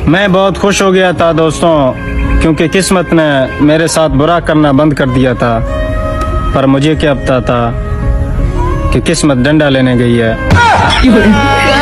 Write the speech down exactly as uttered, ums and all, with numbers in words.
मैं बहुत खुश हो गया था दोस्तों, क्योंकि किस्मत ने मेरे साथ बुरा करना बंद कर दिया था। पर मुझे क्या पता था कि किस्मत डंडा लेने गई है।